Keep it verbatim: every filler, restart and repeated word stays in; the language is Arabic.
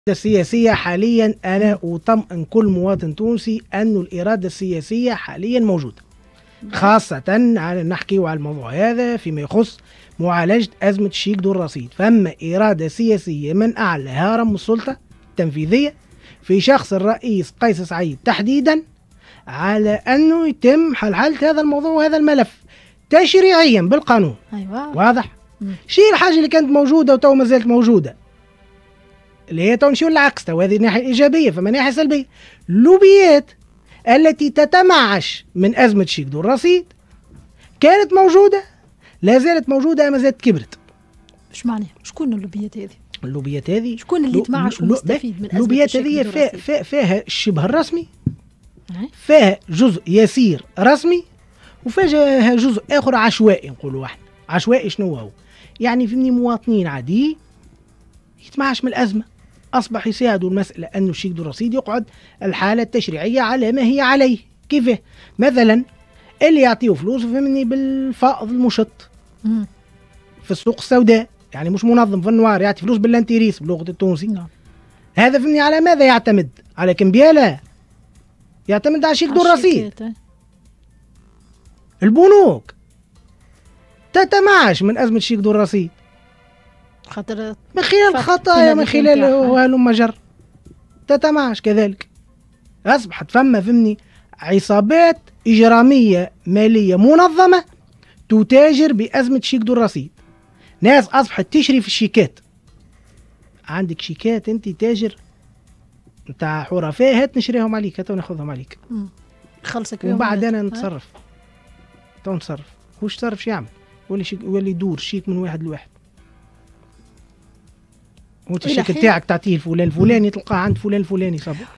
السياسية حاليا أنا أطمئن كل مواطن تونسي أن الإرادة السياسية حاليا موجودة، خاصة على نحكي على الموضوع هذا فيما يخص معالجة أزمة الشيك دو الرصيد. فما إرادة سياسية من أعلى هرم السلطة التنفيذية في شخص الرئيس قيس سعيد تحديدا على أنه يتم حلحلة هذا الموضوع وهذا الملف تشريعيا بالقانون. أيوة. واضح؟ شيء الحاجة اللي كانت موجودة وتو ما زالت موجودة اللي هي تو نمشيو للعكس، تو هذه الناحية الإيجابية، فما ناحية سلبية. اللوبيات التي تتمعش من أزمة شيك دو الرصيد كانت موجودة، لا زالت موجودة، ما زالت كبرت. ايش معناها؟ شكون اللوبيات هذه؟ اللوبيات هذه شكون اللي يتمعش ومستفيد من أزمة اللوبيات هذه فيها, فيها, فيها الشبه الرسمي، فيها جزء يسير رسمي، وفيها جزء آخر عشوائي. نقولوا احنا عشوائي شنو هو؟ يعني فيني مواطنين عادي يتمعش من الأزمة، أصبح يساعدوا المسألة أنه الشيك دو الرصيد يقعد الحالة التشريعية على ما هي عليه. كيفاه؟ مثلا اللي يعطيه فلوس فهمني بالفائض المشط مم. في السوق السوداء، يعني مش منظم في النوار، يعطي فلوس بالانتيريس بلغة التونسي. نعم. هذا فهمني على ماذا يعتمد؟ على كمبيالة، يعتمد على شيك دو الرصيد. البنوك تتمعش من أزمة شيك دو الرصيد خاطر من خلال خطايا، من خلال هلم جر تتمعش كذلك. أصبحت فما فهمني عصابات إجرامية مالية منظمة تتاجر بأزمة شيك دو الرصيد. ناس أصبحت تشري في الشيكات، عندك شيكات أنت تاجر نتاع حرفاء، هات نشريهم عليك، هات وناخذهم عليك، خلصك ومن بعد أنا نتصرف. تو نتصرف، وش تصرف شو يعمل؟ يولي شيك، يولي يدور شيك من واحد لواحد، وانت الشيك تاعك تعطيه لفلان الفلاني تلقاه عند فلان الفلاني صبر.